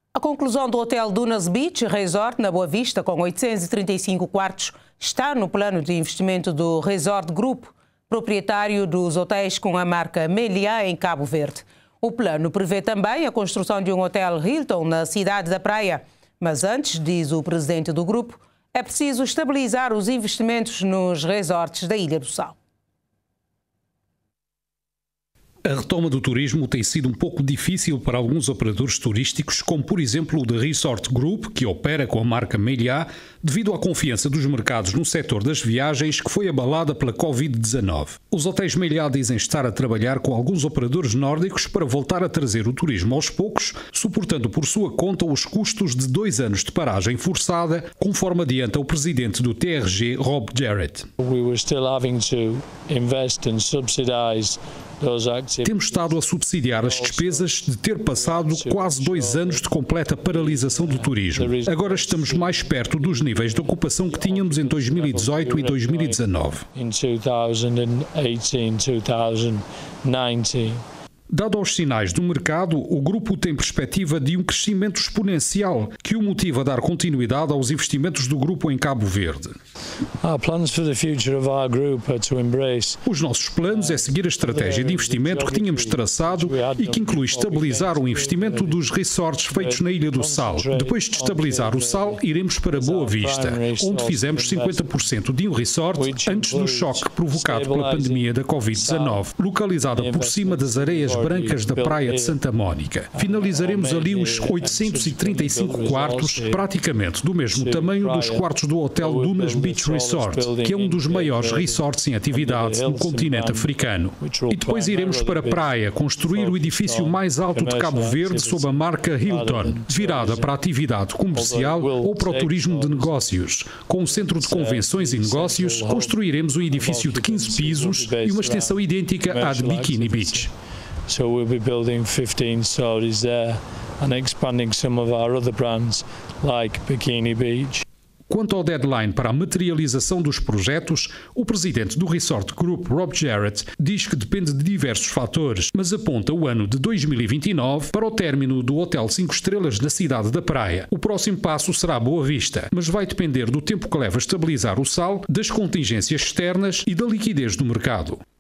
A conclusão do Hotel Dunas Beach Resort na Boa Vista, com 835 quartos, está no plano de investimento do Resort Group, proprietário dos hotéis com a marca Meliá, em Cabo Verde. O plano prevê também a construção de um hotel Hilton na cidade da Praia. Mas antes, diz o presidente do grupo, é preciso estabilizar os investimentos nos resorts da Ilha do Sal. A retoma do turismo tem sido um pouco difícil para alguns operadores turísticos, como por exemplo o The Resort Group, que opera com a marca Meliá, devido à confiança dos mercados no setor das viagens que foi abalada pela Covid-19. Os hotéis Meliá dizem estar a trabalhar com alguns operadores nórdicos para voltar a trazer o turismo aos poucos, suportando por sua conta os custos de 2 anos de paragem forçada, conforme adianta o presidente do TRG, Rob Jarrett. Temos estado a subsidiar as despesas de ter passado quase 2 anos de completa paralisação do turismo. Agora estamos mais perto dos níveis de ocupação que tínhamos em 2018 e 2019. Dado aos sinais do mercado, o grupo tem perspectiva de um crescimento exponencial que o motiva a dar continuidade aos investimentos do grupo em Cabo Verde. Os nossos planos é seguir a estratégia de investimento que tínhamos traçado e que inclui estabilizar o investimento dos resorts feitos na Ilha do Sal. Depois de estabilizar o Sal, iremos para Boa Vista, onde fizemos 50% de um resort antes do choque provocado pela pandemia da Covid-19, localizada por cima das areias brancas da Praia de Santa Mónica. Finalizaremos ali os 835 quartos, praticamente do mesmo tamanho dos quartos do Hotel Dunas Beach Resort, que é um dos maiores resorts em atividade no continente africano. E depois iremos para a praia construir o edifício mais alto de Cabo Verde sob a marca Hilton, virada para a atividade comercial ou para o turismo de negócios. Com um centro de convenções e negócios, construiremos um edifício de 15 pisos e uma extensão idêntica à de Bikini Beach. So we'll be building 15 stories there and expanding some of our other brands like Bikini Beach. Quanto ao deadline para a materialização dos projetos, o presidente do Resort Group, Rob Jarrett, diz que depende de diversos fatores, mas aponta o ano de 2029 para o término do Hotel 5 Estrelas na cidade da Praia. O próximo passo será Boa Vista, mas vai depender do tempo que leva a estabilizar o Sal, das contingências externas e da liquidez do mercado.